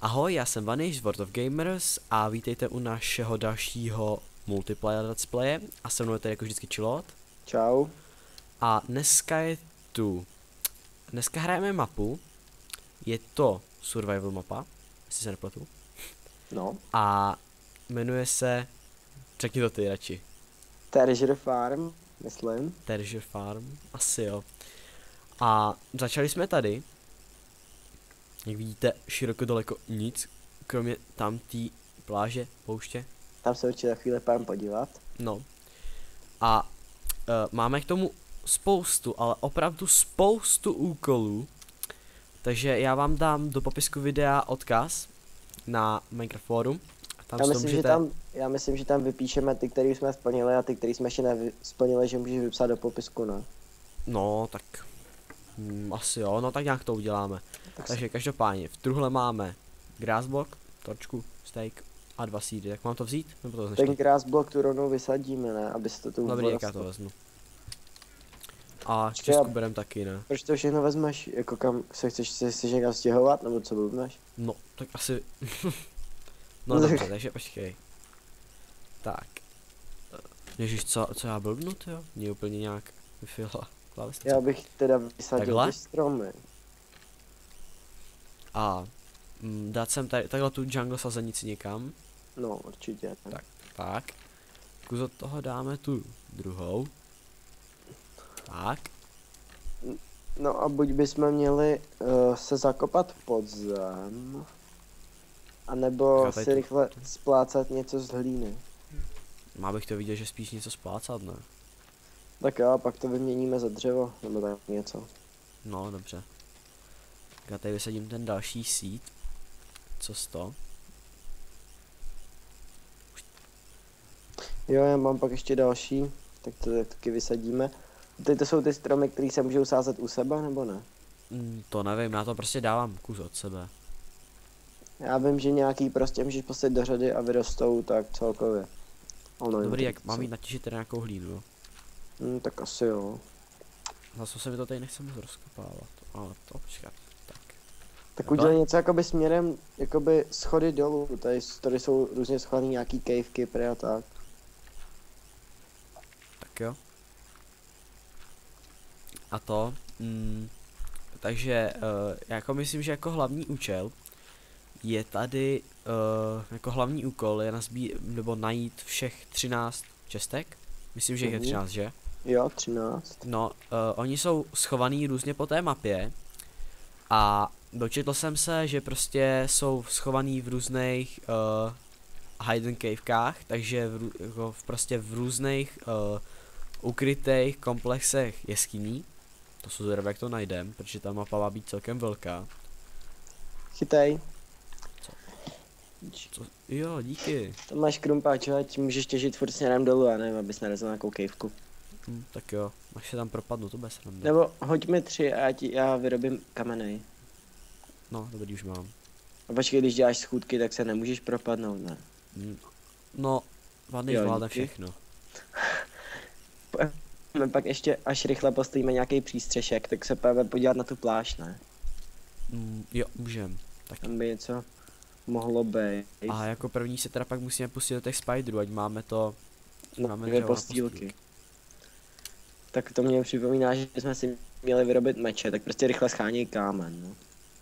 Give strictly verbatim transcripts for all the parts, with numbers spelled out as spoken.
Ahoj, já jsem Vanish z World of Gamers a vítejte u našeho dalšího multiplayer let's playe a se mnou je tady jako vždycky Chillot. Čau. A dneska je tu, dneska hrajeme mapu, je to survival mapa, jestli se nepletu. No. A jmenuje se, řekni to ty radši. Treasure Farm, myslím. Treasure Farm, asi jo. A začali jsme tady. Jak vidíte, široko daleko nic, kromě tam té pláže, pouště. Tam se určitě za chvíli půjdeme podívat. No. A uh, máme k tomu spoustu, ale opravdu spoustu úkolů. Takže já vám dám do popisku videa odkaz na Minecraft forum. A tam Já si to myslím, můžete... že tam, já myslím, že tam vypíšeme ty, který jsme splnili, a ty, který jsme ještě nesplnili, že můžeš vypsat do popisku, no. No, tak... Hmm, asi jo, no tak nějak to uděláme. Tak Takže každopádně, v truhle máme grassblock, torčku, steak a dva seedy. Jak mám to vzít? Nebo to Ten grass block tu rovnou vysadíme, ne? Aby se to tu Dobrý, jak já to vezmu. A čtyřku berem taky, ne? Proč to všechno vezmeš? Jako kam se chceš, se chceš někam stěhovat, nebo co blbneš? No, tak asi... no dobře, takže počkej. Tak. Ježiš, co, co já blbnu, jo? Mě úplně nějak vyfila klávesnice. Já bych teda vysadil Takhle? ty stromy. A mm, dát sem tady, takhle tu jungle sazenici někam. No, určitě. Tak, tak. Kus od toho dáme tu druhou. Tak. No a buď bychom měli uh, se zakopat pod zem, anebo si tu- rychle splácat něco z hlíny. Má bych to vidět, že spíš něco splácat, ne? Tak jo, pak to vyměníme za dřevo, nebo tak něco. No, dobře. Tak já tady vysadím ten další seed. Co z to? Jo, já mám pak ještě další, tak to taky vysadíme. Teď to jsou ty stromy, které se můžou sázet u sebe, nebo ne? Mm, to nevím, já to prostě dávám kus od sebe. Já vím, že nějaký prostě můžeš postavit do řady a vyrostou tak celkově. Ono Dobrý, jim jak to mám chce. jít natěžit teda nějakou hlínu, jo? Hmm, tak asi jo. Zase se mi to tady nechce moc rozkopávat. Ale to počkat. Tak. Tak Takhle? udělej něco jakoby směrem, jakoby schody dolů, tady, tady jsou různě schovaný nějaký cavey, prý a tak. Tak jo. A to, mm, takže uh, jako myslím, že jako hlavní účel je tady, uh, jako hlavní úkol je nazbí, nebo najít všech třináct čestek. Myslím, že jich je Mhm. třináct, že? Jo, třináct. No, uh, oni jsou schovaný různě po té mapě a dočetl jsem se, že prostě jsou schovaný v různých uh, hidden cavekách, takže v, rů- jako v prostě v různých uh, ukrytých komplexech jeskyní. To jsou zvědavé, jak to najdem, protože ta mapa má být celkem velká. Chytej. Co? Jo, díky. Tam máš krumpáč, ať můžeš těžit furt směrem dolů, a nevím, abys narazil nějakou caveku. Hm, tak jo, až se tam propadnu, to bez sranda. Nebo hoď mi tři a já, ti, já vyrobím kamenej. No, dobrý, už mám. A počkej, když děláš schůdky, tak se nemůžeš propadnout, ne? Hm, no, vadný Jo, zvládne díky. všechno. My pak ještě, až rychle postavíme nějaký přístřešek, tak se půjdeme podívat na tu pláž, ne? Hm, jo, můžem. Tak Tam by něco mohlo být. a jako první se teda pak musíme pustit do těch spiderů, ať máme to, No, máme dvě dřevo na postýlky. Tak to mě připomíná, že jsme si měli vyrobit meče, tak prostě rychle scháněj kámen, no.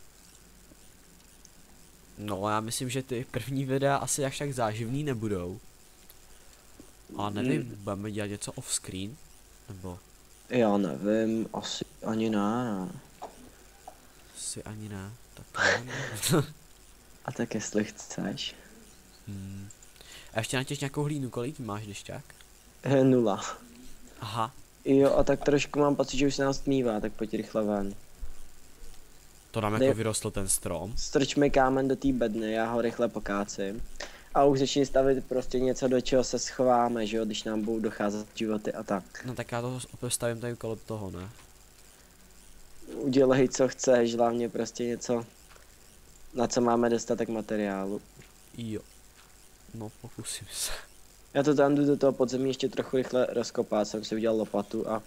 No, já myslím, že ty první videa asi až tak záživný nebudou. A nevím, Mm. budeme dělat něco off screen? Nebo Já nevím, asi ani ne, ne. si ani ne, tak ne. A tak jestli chceš. hmm. A ještě natěž nějakou hlínu, kolik máš dešťák? Eh, nula. Aha, Jo, a tak trošku mám pocit, že už se nás tmívá, tak pojď rychle ven. to nám Ne- jako vyrostl ten strom. Strč mi kámen do té bedny, já ho rychle pokácím. A už začni stavit prostě něco, do čeho se schováme, že jo, když nám budou docházet životy a tak. No tak já to opět stavím tady kolem toho, ne? Udělej, co chceš, hlavně prostě něco, na co máme dostatek materiálu. Jo. No, pokusím se. Já to tam jdu do toho podzemí ještě trochu rychle rozkopat, jsem si udělal lopatu a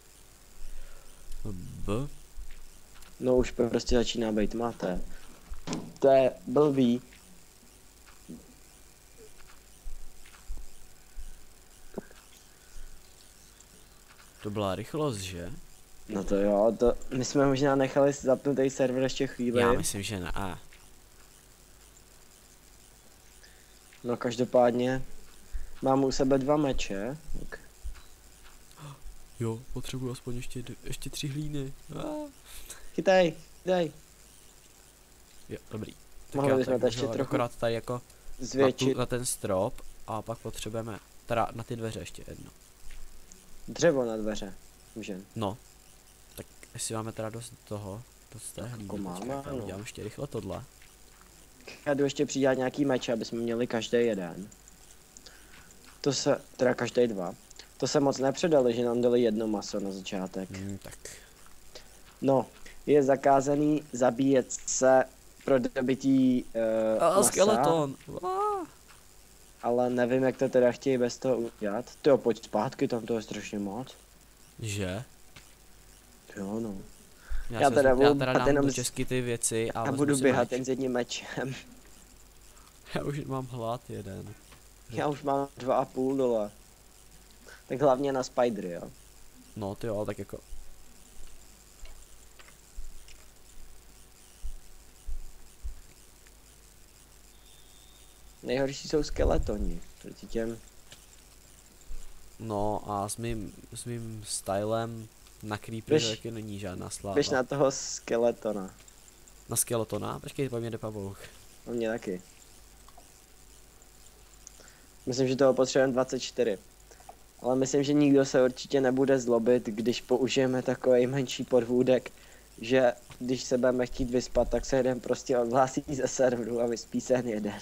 B. no už prostě začíná být máte. To je blbý. To byla rychlost, že? No to jo, to my jsme možná nechali zapnutý server ještě chvíli. Já myslím, že ne. A. No každopádně mám u sebe dva meče. Tak. Jo, potřebuji aspoň ještě, ještě tři hlíny. A. Chytaj, chytaj. Jo, dobrý. Tak Mohli já bychom tady to ještě můžu trochu akorát tady jako na, zvětšit. tu, na ten strop a pak potřebujeme teda na ty dveře ještě jedno. Dřevo na dveře. Můžem. No. Tak jestli máme teda dost toho, dost té hlíny, jako máme, počkej, já ano. udělám ještě rychle tohle. Já jdu ještě přidělat nějaký meče, aby jsme měli každý jeden. To se, teda každý dva. To se moc nepředali, že nám dali jedno maso na začátek. Hmm, tak. No, je zakázaný zabíjet se pro dobití uh, A masa, skeleton. A. ale nevím, jak to teda chtějí bez toho udělat. Tyjo, pojď zpátky, tam to je strašně moc. Že? Jo, no. Já, Já se teda vezmu- já budu teda běhat dám jenom do s- česky ty věci a Já vezmu budu si běhat meč. jen s jedním mečem. Já už mám hlad jeden. Já už mám dva a půl dole. Tak hlavně na spidery, jo. No ty jo, ale tak jako. Nejhorší jsou skeletoni. Proti těm. No a s mým, s mým stylem na creeper Běž- taky není žádná sláva. Běž na toho skeletona. Na skeletona? Počkej, po mě jde pavouk. A mě taky. Myslím, že toho potřebujeme dvacet čtyři. Ale myslím, že nikdo se určitě nebude zlobit, když použijeme takový menší podvůdek, že když se budeme chtít vyspat, tak se jeden prostě odhlásí ze serveru a vyspí se jen jeden.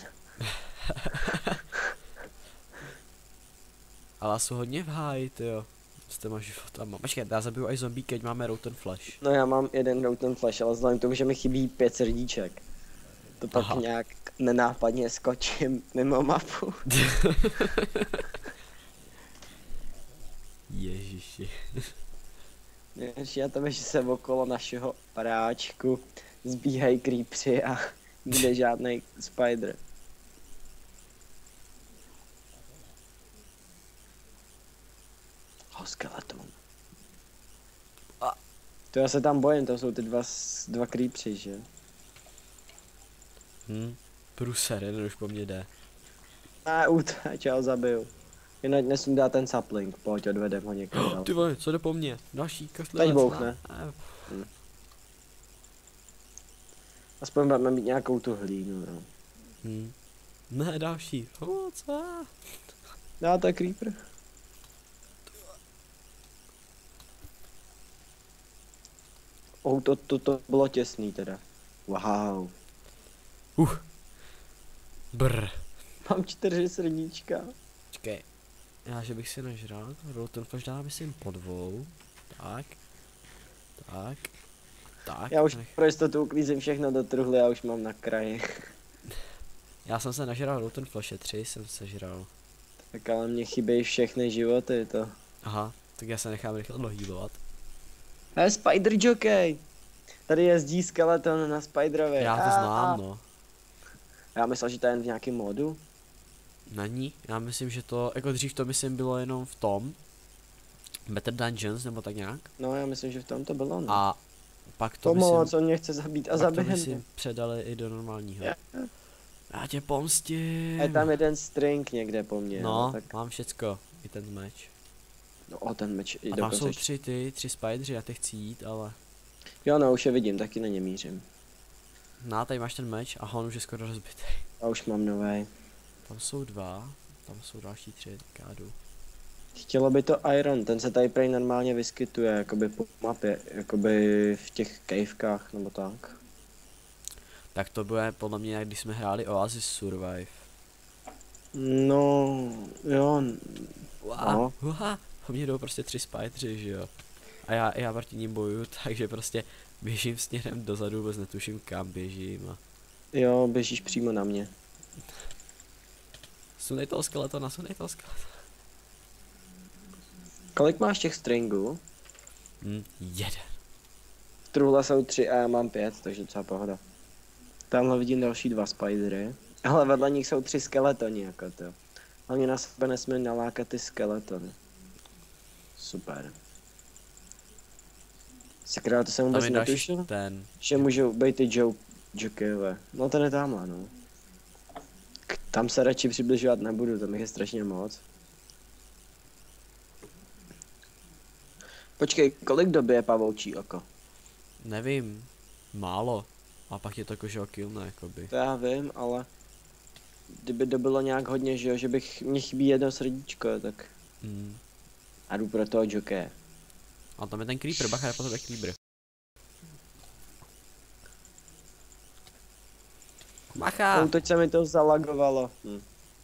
Ale jsou hodně v háji, tyjo. S těma životama. Počkej, já zabiju až zombie, keď máme Rotten Flash. No já mám jeden Rotten Flash, ale vzhledem k tomu, že mi chybí pět srdíček. To pak Aha. nějak nenápadně skočím mimo mapu. Ježiši. Ještě já to, že se okolo našeho paráčku zbíhají creepři a nikde žádný spider. Oh, skeleton. A. To já se tam bojím, to jsou ty dva, s- dva creepři, že? Hm. Pruser, jeden už po mně jde. A utáč, já ho zabiju. Jinak nesundá ten sapling, pojď odvedem ho někam dál. Ty vole, co jde po mně? Další kastlivec. Teď bouchne. Ne. Aspoň budeme mít nějakou tu hlínu, no. Hm. Ne, další. O, co? No, to je creeper. Oh, to, to, to bylo těsný teda. Wow. Uh. Brr. Mám čtyři srdíčka. Počkej. Já, že bych si nažral. Rotten Flash dá, myslím, po dvou. Tak. Tak. Tak. Já už nech- pro jistotu uklízím všechno do truhly a už mám na kraji. Já jsem se nažral Rotten Flashe tři, jsem se žral. Tak ale mě chybějí všechny životy, to. Aha, tak já se nechám rychle dohýlovat. Hej, Spider Jockey! Tady jezdí skeleton na Spiderovi. Já to A- znám, a- no. Já myslel, že to je jen v nějakém modu. Není, já myslím, že to, jako dřív to myslím bylo jenom v tom. Better Dungeons, nebo tak nějak. No, já myslím, že v tom to bylo, no. A pak to Pomoc, myslím, on mě chce zabít a pak to zabije mě. myslím předali i do normálního. Je. Já tě pomstím. Je tam jeden string někde po mně. No, tak... mám všecko, i ten meč. No, o, ten meč. I A tam dokonce jsou ještě- tři ty, tři spideři, já ty chci jít, ale... Jo, no, už je vidím, taky na ně mířím. No, tady máš ten meč a on už je skoro rozbitý. A už mám nový. Tam jsou dva, tam jsou další tři, tak já jdu. Chtělo by to Iron, ten se tady prej normálně vyskytuje, jakoby po mapě, jakoby v těch cavekách, nebo tak. Tak to bude podle mě, jak když jsme hráli Oasis Survive. No, jo, Uá, No. uá, po mně jdou prostě tři spideři, že jo. A já, já proti ním bojuju, takže prostě běžím směrem dozadu, vůbec netuším kam běžím a... jo, běžíš přímo na mě. Sunej toho skeletona, sunej toho skeletona. Kolik máš těch stringů? Hm, jeden. V truhle jsou tři a já mám pět, takže docela pohoda. Tamhle vidím další dva spidery. Ale vedle nich jsou tři skeletoni, jako to. Hlavně na sebe nesmí nalákat ty skeletony. Super. Sakra, to jsem Tam vůbec je další netušil, ten. že můžou být ty jo jokejové. No ten je tamhle, no. K- Tam se radši přibližovat nebudu, tam jich je strašně moc. Počkej, kolik doby je pavoučí oko? Nevím. Málo. A pak je to kožo killne, jakoby. To já vím, ale kdyby to bylo nějak hodně, že jo, že bych, mě chybí jedno srdíčko, tak Hmm. a jdu pro toho jokeje. A tam je ten creeper, bacha, je po tebe creeper. Bacha! Útoč se mi to zalagovalo. Hm.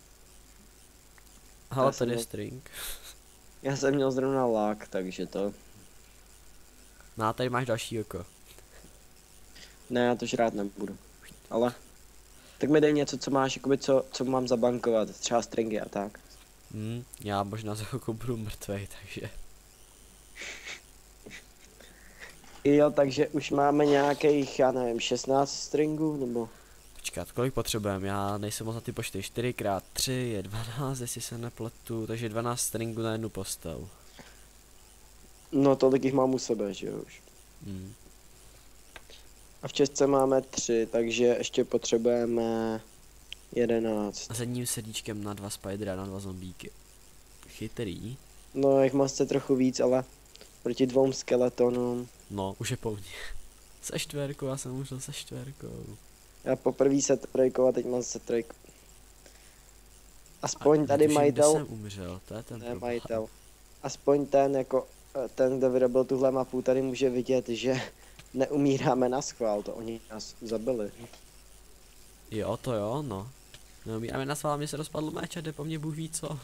Hele, já jsem tady je měl- string. Já jsem měl zrovna lák, takže to... No a tady máš další oko. Ne, já to žrát nebudu. Ale... Tak mi dej něco, co máš, jakoby co, co mám zabankovat, třeba stringy a tak. Hmm, já možná za chvilku budu mrtvej, takže. Jo, takže už máme nějakých, já nevím, šestnáct stringů, nebo... Počkat, kolik potřebujeme? Já nejsem moc na ty počty. čtyři krát tři je dvanáct, jestli se nepletu, takže dvanáct stringů na jednu postel. No, tolik jich mám u sebe, že jo už. Hmm. A v České máme tři, takže ještě potřebujeme jedenáct. A s jedním srdíčkem na dva spidery a na dva zombíky. Chytrý. No, jich má se trochu víc, ale proti dvou skeletonům. No, už je po mně. Se čtverkou, já jsem umřel se čtverkou. Já poprvé se trojkou a teď mám se trojkou. Aspoň A tady netuším, majitel, kde jsem umřel, to je ten ne problém. majitel. Aspoň ten jako, eh, ten, kdo vyrobil tuhle mapu, tady může vidět, že neumíráme na schvál, to oni nás zabili. Jo, to jo, no. No, my na svá, mě se rozpadl meč a jde po mně Bůh ví co.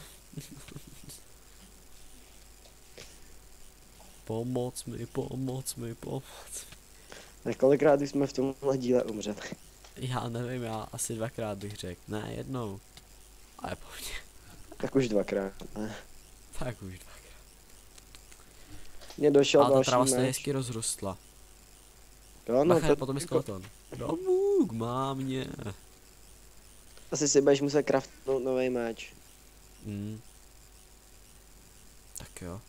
Pomoc mi, pomoc mi, pomoc. Tak kolikrát už jsme v tomhle díle umřeli. Já nevím, já asi dvakrát bych řekl. Ne, jednou. Ale po mně. Tak už dvakrát, ne. Tak už dvakrát. Mně došel Ale ta další tráva se meč. hezky rozrostla. Jo, no, Bacha, to, potom je jako, skeleton. No Bůh, má mě. asi si budeš muset craftnout nový meč. Hmm. Tak jo.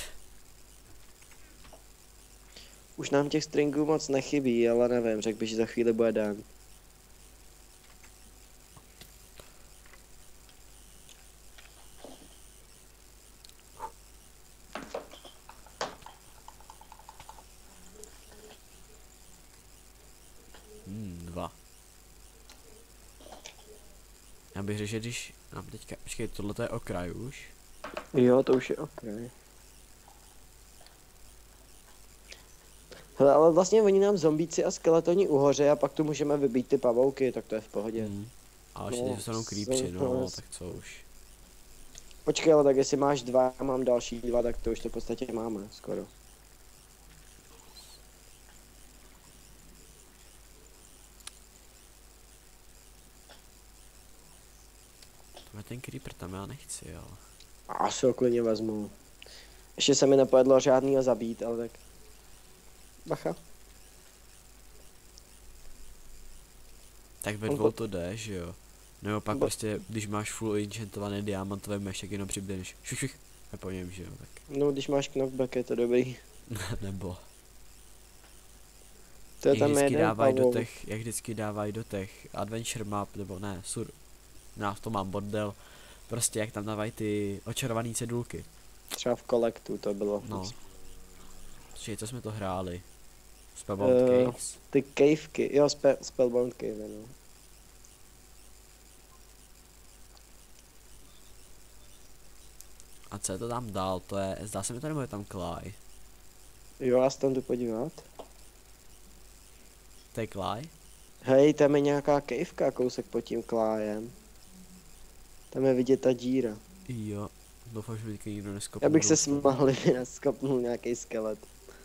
Už nám těch stringů moc nechybí, ale nevím, řekl bych, že za chvíli bude den. Hmm, dva. Já bych řekl, že když nám teďka, počkej, tohle je okraj už. Jo, to už je ok. Hele, ale vlastně oni nám zombíci a skeletoni uhoře a pak tu můžeme vybít ty pavouky, tak to je v pohodě. Hmm. A ještě No, no, jsou jsem creepři, no, to- tak co už. Počkej, ale tak jestli máš dva a mám další dva, tak to už to v podstatě máme, skoro. To je ten creeper, tam já nechci, jo. A si ho klidně vezmu. Ještě se mi nepovedlo žádnýho zabít, ale tak... Bacha. Tak ve On dvou po- to jde, že jo. Nebo pak Bo- prostě, když máš full enchantovaný diamantové meč, tak jenom přiběhneš. Šuch, šuch. A po něm, že jo, tak. No, když máš knockback, je to dobrý. Nebo. To je Jak tam vždycky jeden dávají do pavouk. těch, jak vždycky dávají do těch adventure map, nebo ne, sur. Já v tom mám bordel. Prostě jak tam dávají ty očarované cedulky. Třeba v kolektu to bylo. No. Počkej, co jsme to hráli? Spellbound Eh, Caves? Ty caveky, jo, spe, Spellbound cave, no. A co je to tam dál? To je, zdá se mi to, nebo je tam Clay? Jo, já se tam jdu podívat. To je Clay? Hej, tam je nějaká kejvka kousek pod tím klájem. Tam je vidět ta díra. Jo. Doufám, že mi teďka nikdo neskopne. Já bych se dolů. smál, kdyby nás skopnul nějaký skelet.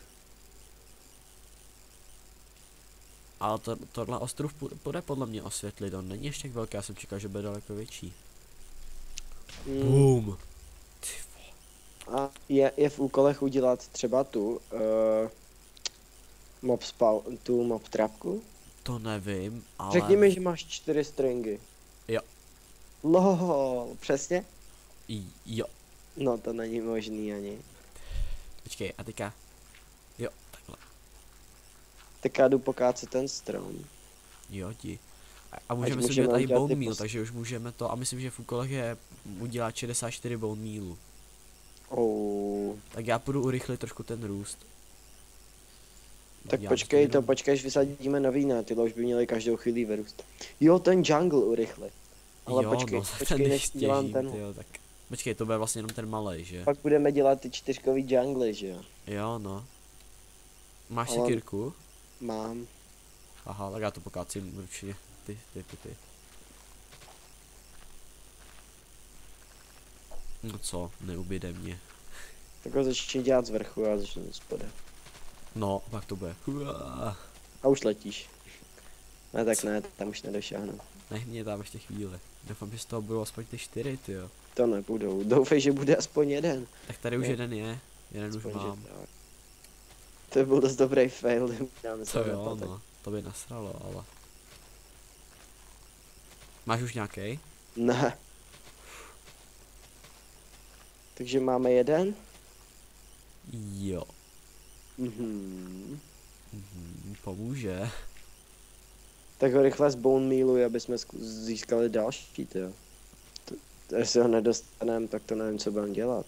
Ale to, tohle ostrův půjde, půjde podle mě osvětlit, on není ještě tak velký, já jsem čekal, že bude daleko větší. Hmm. Boom. Ty vole. A je, je v úkolech udělat třeba tu, uh, mob spawn, tu mob trapku. To nevím, ale... Řekni mi, že máš čtyři stringy. Jo. Lol, přesně? I, jo. No to není možný ani. Počkej, a teďka... Jo, takhle. Tak já jdu pokácet ten strom. Jo, ti. A, a můžeme si můžeme udělat i udělat bone ty meal, pos- takže už můžeme to, a myslím, že v úkolech je udělat šedesát čtyři bone mealu. Oh. Tak já půjdu urychlit trošku ten růst. Tak Udělám počkej, to jenom- počkej, až vysadíme nový, ne, tyhle už by měly každou chvíli vyrůst. Jo, ten jungle urychli. Ale jo, počkej, no, tak počkej, ten než dělám neštěžím, ten. tyjo, tak... Počkej, to bude vlastně jenom ten malej, že? Pak budeme dělat ty čtyřkový jungly, že jo? Jo, no. Máš Ale- sekírku? Mám. Aha, tak já to pokácím určitě. Ty, ty, ty, ty. No co, neubyde mě. Tak ho začni dělat z vrchu, já začnu z spoda. No, pak to bude. Uá. A už letíš. Ne, tak ne, tam už nedošáhnu. Nech mě tam ještě chvíli. Doufám, že z toho budou aspoň ty čtyři, tyjo. To nebudou. Doufej, že bude aspoň jeden. Tak tady už Je. jeden je. Jeden už Aspoň, že mám. tak. To by byl dost dobrý fail, kdyby já To myslel, že jo, tak. no. To by nasralo, ale... Máš už nějaký? Ne. Takže máme jeden? Jo. Mhm. Mhm, pomůže. Tak ho rychle z bone mealu, aby jsme zku- získali další, tyjo. To- to Jestli ho nedostaneme, tak to nevím, co budeme dělat.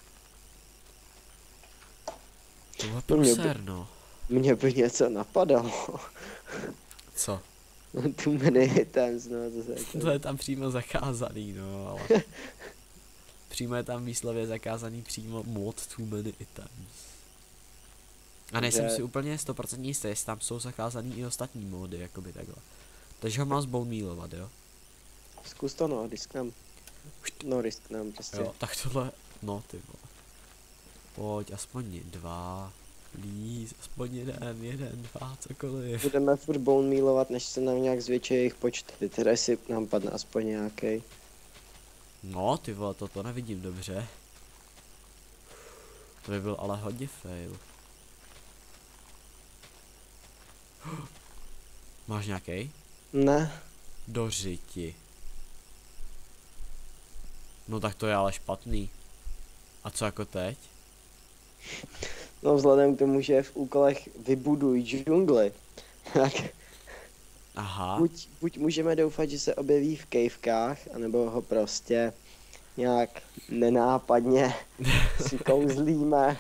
Tohle To mě by- průser, no. Mně by něco napadalo. Co? Too many items, no, to se jako... To je tam přímo zakázaný, no, ale... Přímo je tam výslově zakázaný přímo mod too many items. A nejsem Takže- si úplně sto procent jistý, jestli tam jsou zakázaný i ostatní mody, jakoby takhle. Takže ho mám zbone mealovat, jo? Zkus to, no, risknem. No, risknem, prostě. Jo, tak tohle, no ty vole. Pojď, aspoň dva. Please, aspoň jeden, jeden, dva, cokoliv. Budeme furt bone mealovat, než se nám nějak zvětší jejich počty, teda jestli nám padne aspoň nějaký. No ty vole, to, to nevidím dobře. To by byl ale hodně fail. Máš nějaký? Ne, Do řiti. No tak to je ale špatný. A co jako teď? no vzhledem k tomu, že v úkolech vybuduj džungli, tak Aha. buď, buď můžeme doufat, že se objeví v kejvkách, anebo ho prostě nějak nenápadně si kouzlíme.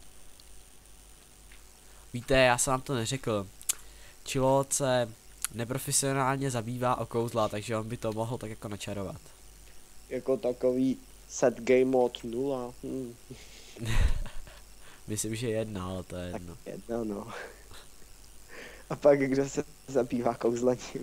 Víte, já jsem vám to neřekl. Chilot se neprofesionálně zabývá o kouzla, takže on by to mohl tak jako načarovat. Jako takový set game mod nula. Hm, Myslím, že jedna, ale to je tak jedno. jedno, no. A pak kdo se zabývá kouzlením.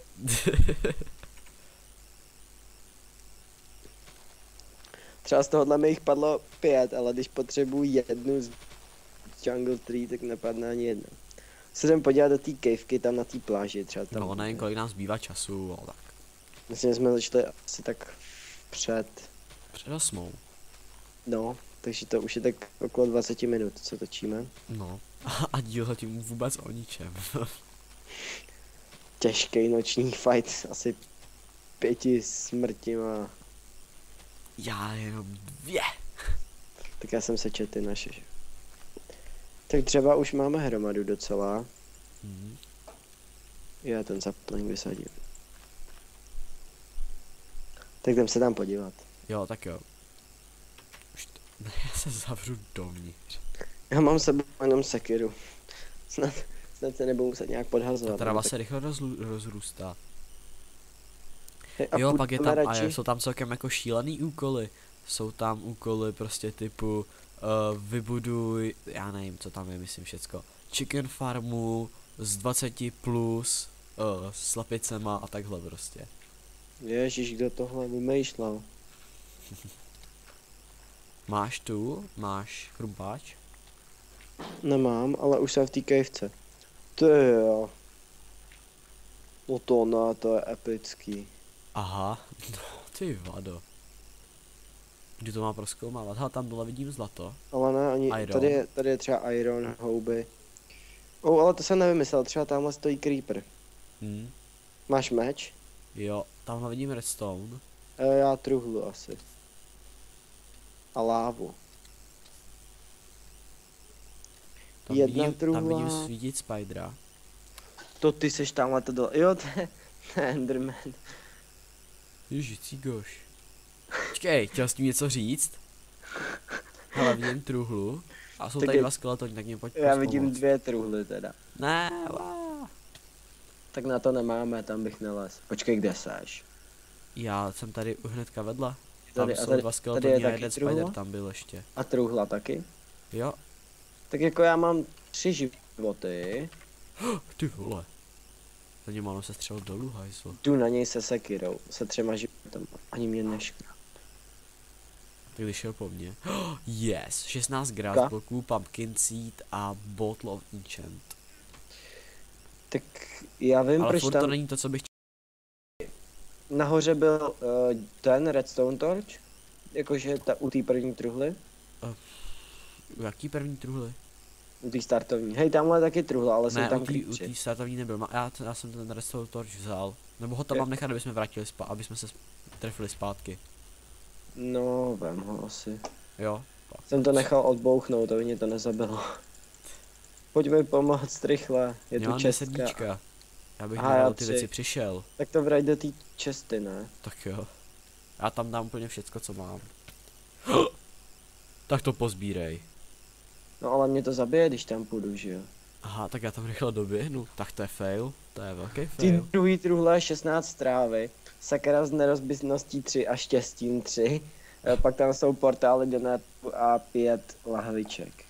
Třeba z tohohle mi jich padlo pět, ale když potřebuji jednu z Jungle Tree, tak nepadne ani jedna. Se jdem podívat do té kejvky tam na té pláži, třeba tam. No, nevím, kolik nám zbývá času, ale tak. Myslím, že jsme začali asi tak před, Před osmou. no, takže to už je tak okolo dvacet minut, co točíme. No. A díl zatím vůbec o ničem. Těžký noční fight, asi pěti smrtima. Já jenom dvě. Tak já jsem se četl naše. že? Tak třeba už máme hromadu docela. Mhm. Já ten sapling vysadím. Tak jdem se tam podívat. Jo, tak jo. Už to... Ne, já se zavřu dovnitř. Já mám s sebou jenom sekiru. Snad, snad se nebudu muset nějak Ta podhazovat. trava tak- se rychle rozlu- rozrůstá. Hej, a Jo, pak je půjdeme tam, a radši- jsou tam celkem jako šílený úkoly. Jsou tam úkoly prostě typu uh, vybuduj, já nevím, co tam je, myslím všecko. Chicken farmu z dvacet plus uh, slepicema a takhle prostě. Ježíš, kdo tohle vymýšlel? Máš tu, máš krumpáč? Nemám, ale už jsem v té kejvce. Ty jo. No to ne, to je epický. Aha, no ty vado. Kdy to má prozkoumávat? Hele, tam dole vidím zlato. Ale ne, ani, Iron. tady je, tady je třeba iron, houby. Oh, ale to jsem nevymyslel, třeba tamhle stojí creeper. Hm. Máš meč? Jo, tamhle vidím redstone. E, já truhlu asi. A lávu. Tam Jedna vidím, tam truhla. vidím svítit spidera. To ty seš tamhle to dole. Jo, to je, to je Enderman. Ježiš, cígoš. Počkej, chtěl s tím něco říct? Hele, vidím truhlu. A jsou Tak tady je- dva skeletoni, tak mě pojď Já pojď vidím pomoct. dvě truhly teda. Ne, wow. Tak na to nemáme, tam bych nelez. Počkej, kde seš? Já jsem tady už hnedka vedle. Tam Tady, a jsou tady, dva tady skeletoni je a taky jeden truhla? spider tam byl ještě. A truhla taky? Jo, Tak jako já mám tři životy. ty vole. Za ně mám se střel dolů, hajzlo. Jdu na něj se sekirou, se třema životama. Ani mě neškrá. Tak když šel po mně. Yes, šestnáct Ka? grass bloků, pumpkin seed a bottle of enchant. Tak já vím, Ale proč furt tam to není to, co bych nahoře byl uh, ten redstone torch. Jakože ta, u té první truhly. chtěl. Jaký první truhly? U té startovní. Hej, tamhle taky truhla, ale jsou Ne, tam u té creepři. startovní nebyl. Ma- Já, já jsem ten redstone torch vzal. Nebo ho tam Je- mám nechat, aby jsme vrátili spát, aby jsme se trefili zpátky. No, vem ho asi. Jo? Jsem to nechal odbouchnout, aby mě to nezabilo. Pojď mi pomoct rychle, je Já tu mám čestka. srdíčka. Já bych Aha, Aha, já ty tři. věci přišel. Tak to vrať do té česty, ne? Tak jo. Já tam dám úplně všecko, co mám. Tak to pozbírej. No ale mě to zabije, když tam půjdu, že jo? Aha, tak já tam rychle doběhnu. Tak to je fail. To je velký Ty fail. druhý truhle šestnáct trávy, sakra s nerozbitností tři a štěstím tři. E, Pak tam jsou portály do netu a pět lahviček.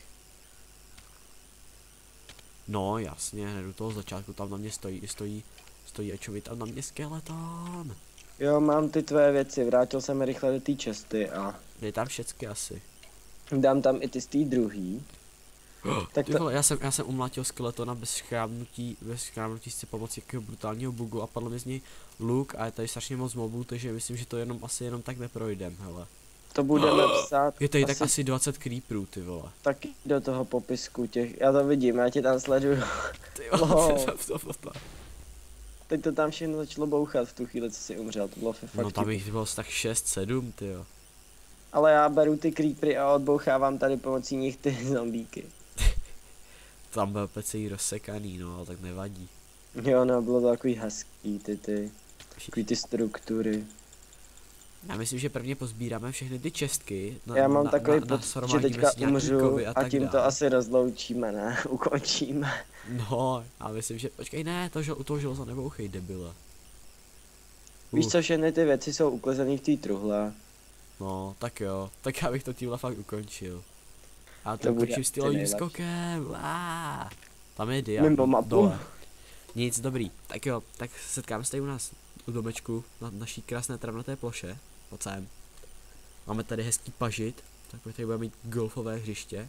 No jasně, hned u toho začátku tam na mě stojí, stojí, stojí ačovi tam na mě skeleton. Jo, mám ty tvé věci, vrátil jsem je rychle do té česty a Je tam všecky asi. dám tam i ty z té druhý. Tak Ty to, vole, já jsem, já jsem umlátil skeletona bez škrábnutí, bez škrábnutí si pomocí jakého brutálního bugu a padlo mi z něj luk a je tady strašně moc mobů, takže myslím, že to jenom asi jenom tak neprojdem, hele. to budeme psát Je tady asi, tak asi dvacet creeperů, ty vole. taky do toho popisku těch, já to vidím, já tě tam sleduju. Ty Lol. vole, to to Teď to tam všechno začalo bouchat v tu chvíli, co jsi umřel, to bylo fakt No tam vtipný. jich bylo tak šest sedm, ty jo. Ale já beru ty creepery a odbouchávám tady pomocí nich ty zombíky. Tam byl pecí rozsekaný, no, ale tak nevadí. Jo, no, bylo to takový hezký, ty ty, takový ty struktury. Já myslím, že prvně pozbíráme všechny ty čestky. Na, Já mám na, takový na, pocit, že nashromáždíme teďka si nějaký umřu kovy a, tak tím to dál. asi rozloučíme, ne? Ukončíme. No, já myslím, že, počkej, ne, to, že u toho železa nebouchej, debile. Víš Uh, co, všechny ty věci jsou uklezený v té truhle. No, tak jo, tak já bych to tímhle fakt ukončil. A to, To bude ukončím asi stylovým nejlepší. skokem, Uá. Tam je dia, Mimo mapu. dole. Nic, dobrý, tak jo, tak setkáme se tady u nás u domečku na naší krásné travnaté ploše, pojď sem. Máme tady hezký pažit, tak tady budeme mít golfové hřiště.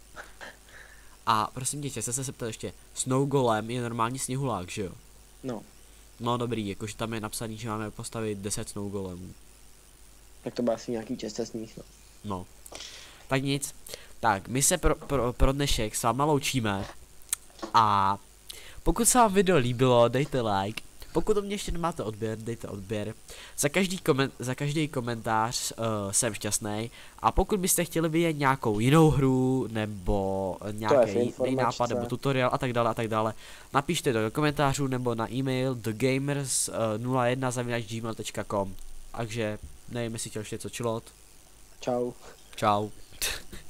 A prosím tě, chtěl jsem se zeptat ještě, Snow Golem je normální sněhulák, že jo? No, No dobrý, jakože tam je napsaný, že máme postavit deset Snow Golemů. tak to bude asi nějaký česté sníh, no. No. Tak nic. Tak, my se pro, pro, pro dnešek s váma loučíme. A pokud se vám video líbilo, dejte like. Pokud do mě ještě nemáte odběr, dejte odběr. Za každý, koment, za každý komentář uh, jsem šťastný. A pokud byste chtěli vidět nějakou jinou hru, nebo nějaký jiný nápad, nebo tutoriál a tak dále a tak dále, napište to do komentářů nebo na e-mail thegamers nula jedna zavináč gmail tečka com. Takže nevím, jestli chtěl ještě něco čilot. Čau. Čau.